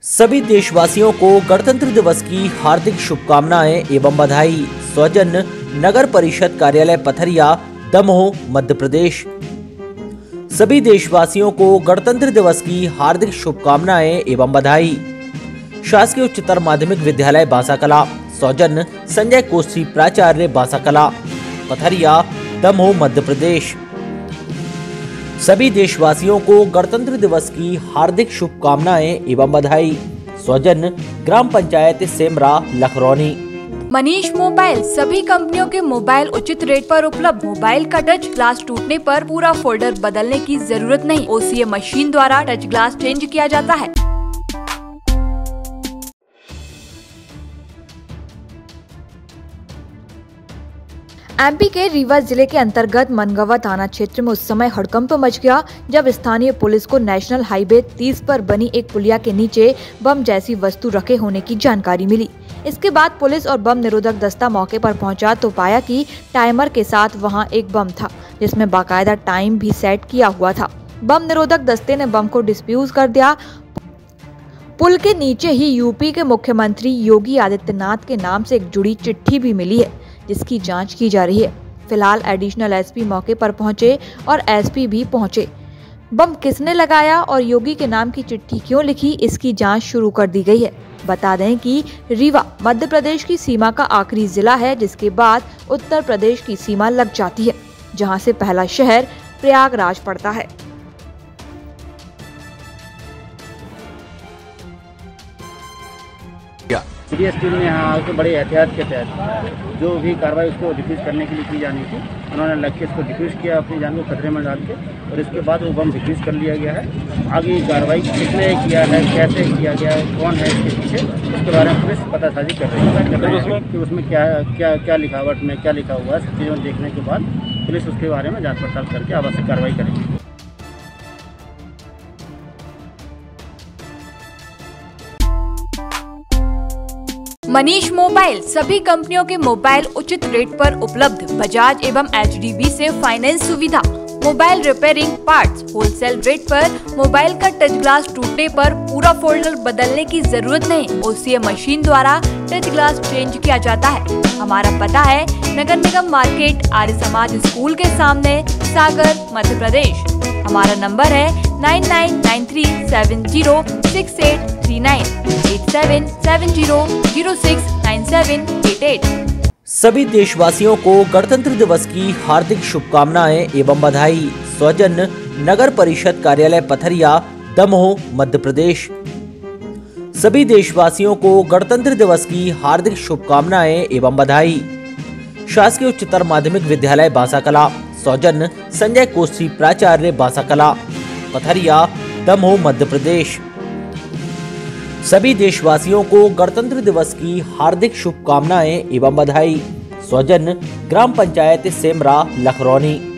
सभी देशवासियों को गणतंत्र दिवस की हार्दिक शुभकामनाएं एवं बधाई। सौजन नगर परिषद कार्यालय पथरिया, दमोह, मध्य प्रदेश। सभी देशवासियों को गणतंत्र दिवस की हार्दिक शुभकामनाएं एवं बधाई। शासकीय उच्चतर माध्यमिक विद्यालय बांसाकला, सौजन संजय कोस्त्री, प्राचार्य बांसाकला, पथरिया, दमोह, मध्य प्रदेश। सभी देशवासियों को गणतंत्र दिवस की हार्दिक शुभकामनाएं एवं बधाई। सौजन ग्राम पंचायत सेमरा, लखरौनी। मनीष मोबाइल, सभी कंपनियों के मोबाइल उचित रेट पर उपलब्ध। मोबाइल का टच ग्लास टूटने पर पूरा फोल्डर बदलने की जरूरत नहीं, ओसीए मशीन द्वारा टच ग्लास चेंज किया जाता है। एमपी के रीवा जिले के अंतर्गत मनगवा थाना क्षेत्र में उस समय हड़कंप मच गया जब स्थानीय पुलिस को नेशनल हाईवे 30 पर बनी एक पुलिया के नीचे बम जैसी वस्तु रखे होने की जानकारी मिली। इसके बाद पुलिस और बम निरोधक दस्ता मौके पर पहुंचा तो पाया कि टाइमर के साथ वहां एक बम था, जिसमें बाकायदा टाइम भी सेट किया हुआ था। बम निरोधक दस्ते ने बम को डिस्फ्यूज कर दिया। पुल के नीचे ही यूपी के मुख्यमंत्री योगी आदित्यनाथ के नाम से एक जुड़ी चिट्ठी भी मिली है, जिसकी जांच की जा रही है। फिलहाल एडिशनल एसपी मौके पर पहुंचे और एसपी भी पहुंचे। बम किसने लगाया और योगी के नाम की चिट्ठी क्यों लिखी, इसकी जांच शुरू कर दी गई है। बता दें कि रीवा मध्य प्रदेश की सीमा का आखिरी जिला है, जिसके बाद उत्तर प्रदेश की सीमा लग जाती है, जहां से पहला शहर प्रयागराज पड़ता है। डीएसपी ने यहाँ आकर बड़े एहतियात के तहत जो भी कार्रवाई उसको डिफ्यूज़ करने के लिए की जानी थी, उन्होंने लग के इसको डिफ्यूज़ किया, अपनी जान को खतरे में डाल के, और इसके बाद वो बम डिफ्यूज़ कर लिया गया है। आगे कार्रवाई किसने किया है, कैसे किया गया है, कौन है इसके पीछे, उसके बारे में पुलिस पतासाजी कर रही है कि उसमें क्या लिखावट में क्या लिखा हुआ है। सब चीज़ों देखने के बाद पुलिस उसके बारे में जाँच पड़ताल करके आवश्यक कार्रवाई करेगी। मनीष मोबाइल, सभी कंपनियों के मोबाइल उचित रेट पर उपलब्ध। बजाज एवं एचडीबी से फाइनेंस सुविधा। Mobile repairing parts wholesale rate पर। मोबाइल का टच ग्लास टूटने पर पूरा फोल्डर बदलने की जरूरत नहीं, ओसीए मशीन द्वारा टच ग्लास चेंज किया जाता है। हमारा पता है नगर निगम मार्केट, आर्य समाज स्कूल के सामने, सागर, मध्य प्रदेश। हमारा नंबर है 9993706839 8770069788। सभी देशवासियों को गणतंत्र दिवस की हार्दिक शुभकामनाएं एवं बधाई। सौजन नगर परिषद कार्यालय पथरिया, दमोह, मध्य प्रदेश। सभी देशवासियों को गणतंत्र दिवस की हार्दिक शुभकामनाएं एवं बधाई। शासकीय उच्चतर माध्यमिक विद्यालय बांसाकला, सौजन संजय कोस्त्री, प्राचार्य बांसाकला, पथरिया, दमोह, मध्य प्रदेश। सभी देशवासियों को गणतंत्र दिवस की हार्दिक शुभकामनाएं एवं बधाई। सौजन ग्राम पंचायत सेमरा, लखरौनी।